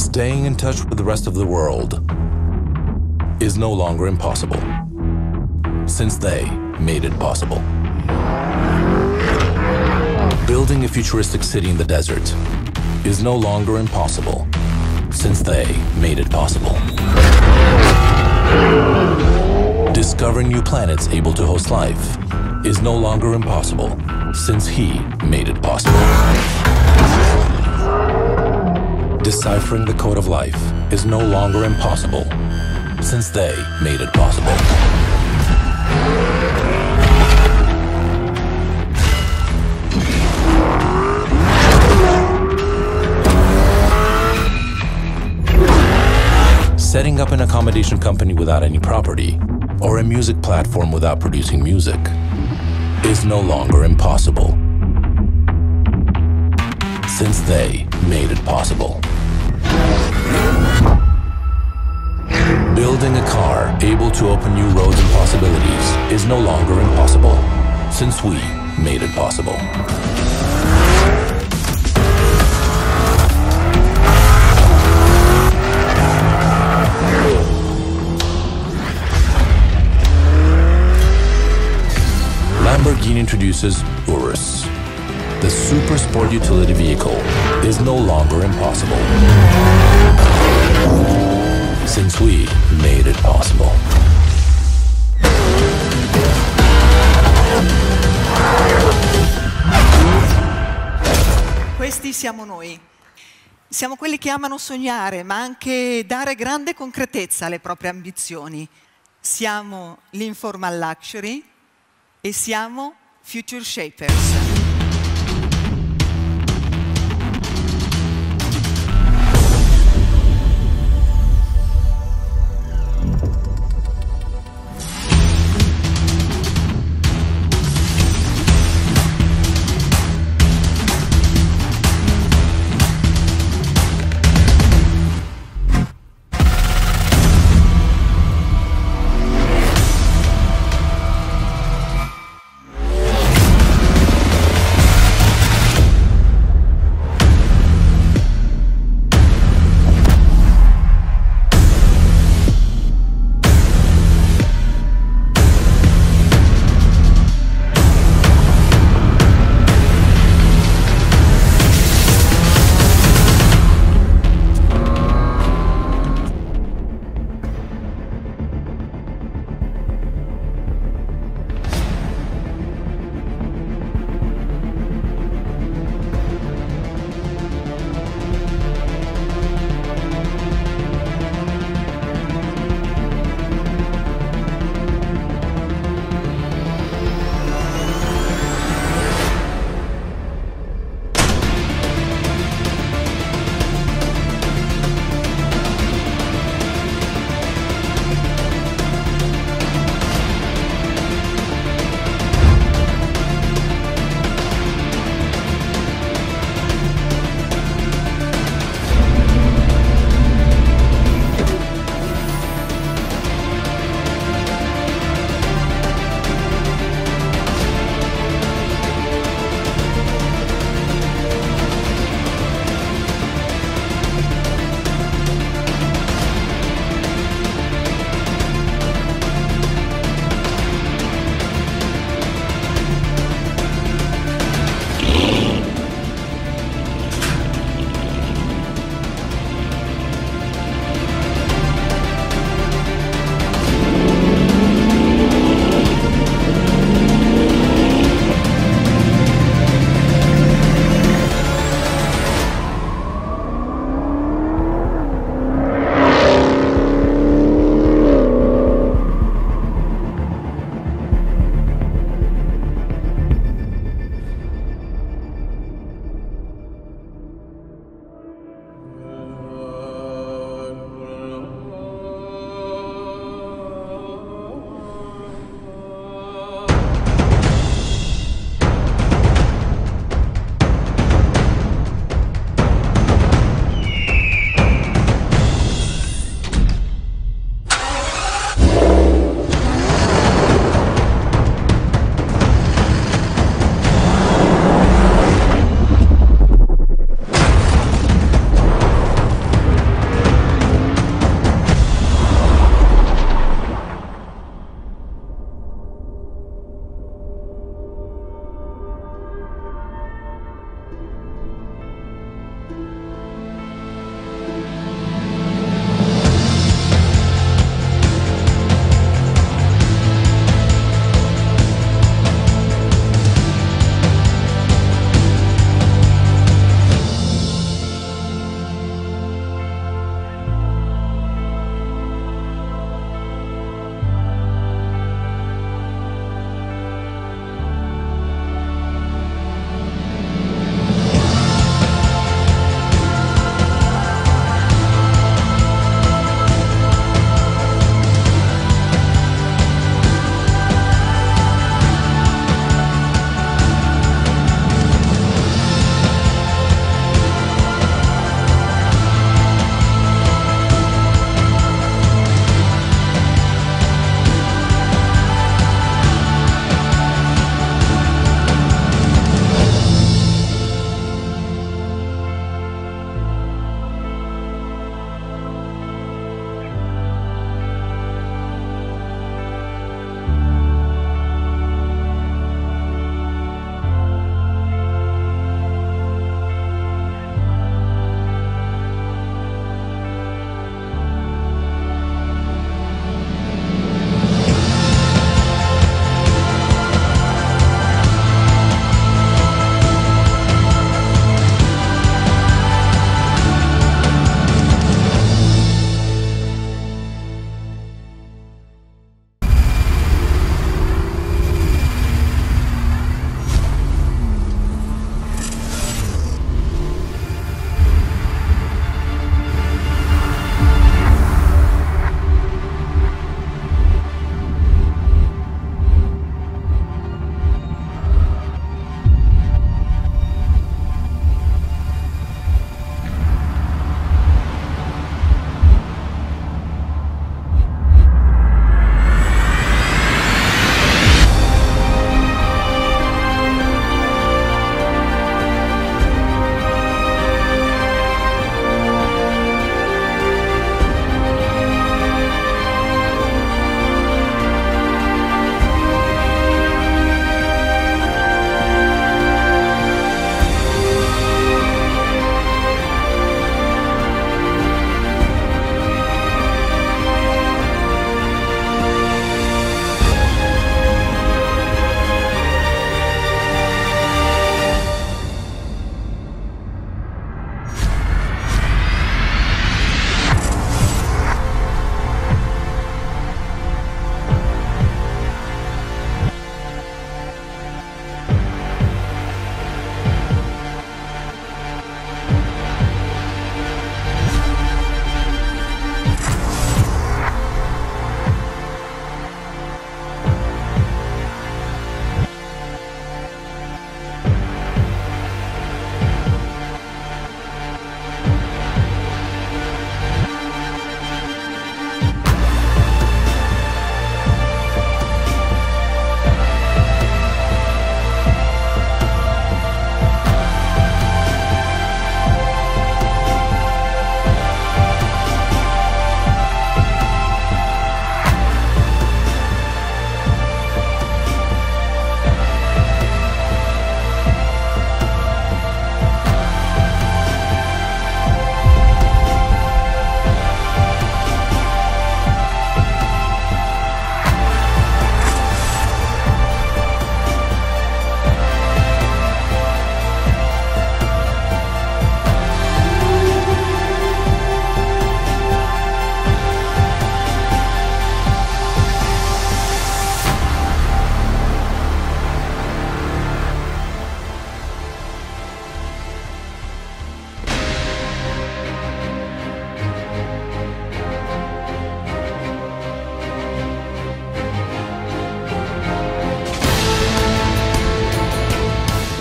Staying in touch with the rest of the world is no longer impossible, since they made it possible. Building a futuristic city in the desert is no longer impossible, since they made it possible. Discovering new planets able to host life is no longer impossible, since he made it possible. Deciphering the code of life is no longer impossible, since they made it possible. Setting up an accommodation company without any property, or a music platform without producing music, is no longer impossible, since they made it possible. Building a car able to open new roads and possibilities is no longer impossible, since we made it possible. Lamborghini introduces Urus. The super sport utility vehicle is no longer impossible, since we made it possible. Questi siamo noi. Siamo quelli che amano sognare, ma anche dare grande concretezza alle proprie ambizioni. Siamo l'informal luxury e siamo future shapers.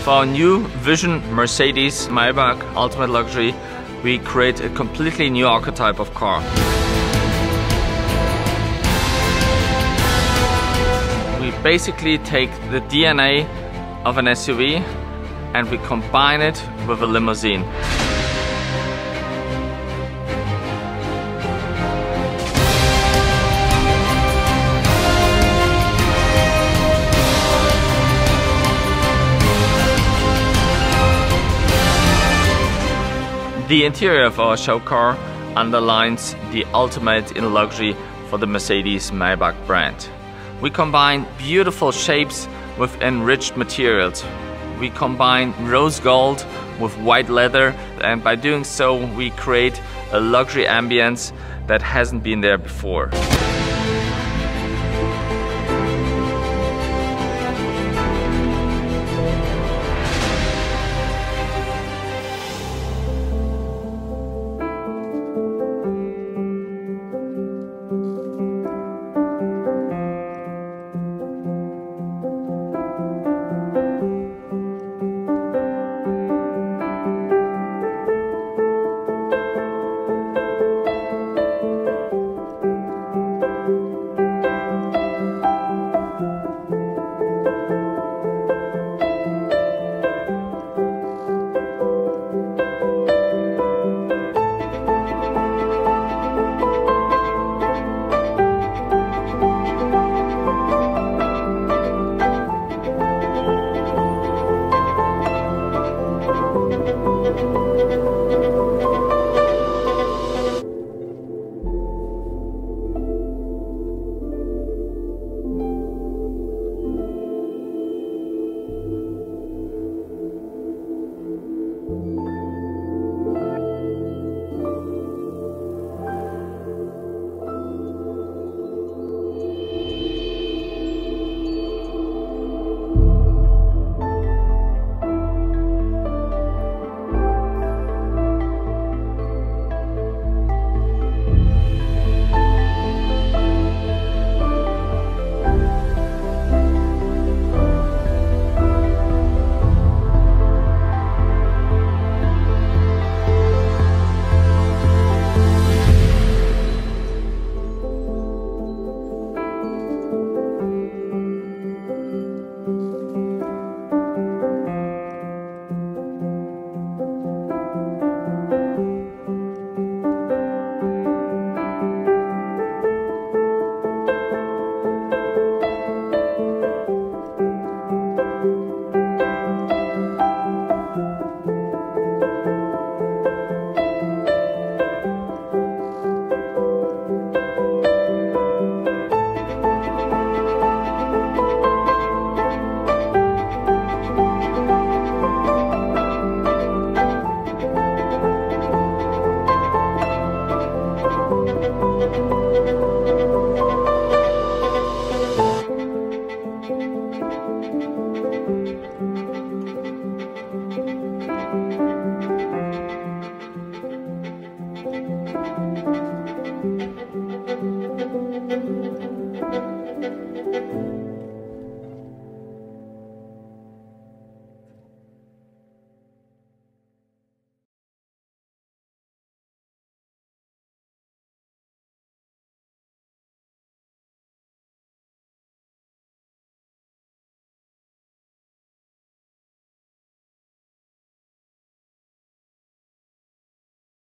With our new vision Mercedes Maybach Ultimate Luxury, we create a completely new archetype of car. We basically take the DNA of an SUV and we combine it with a limousine. The interior of our show car underlines the ultimate in luxury for the Mercedes Maybach brand. We combine beautiful shapes with enriched materials. We combine rose gold with white leather, and by doing so we create a luxury ambience that hasn't been there before.